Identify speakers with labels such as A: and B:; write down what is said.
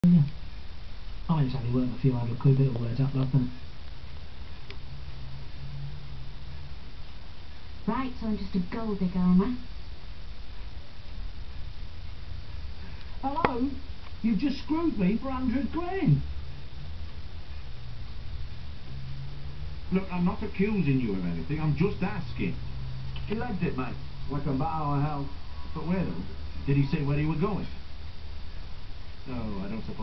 A: Yeah. I just only worth a few £100, bit of words up, love, doesn't it?
B: Right, so I'm just a gold digger, am I?
A: Hello? You just screwed me for £100.
C: Look, I'm not accusing you of anything, I'm just asking.
D: He legged it, mate. Like a battle of hell.
C: But where though? Did he say where he were going? No, I don't suppose.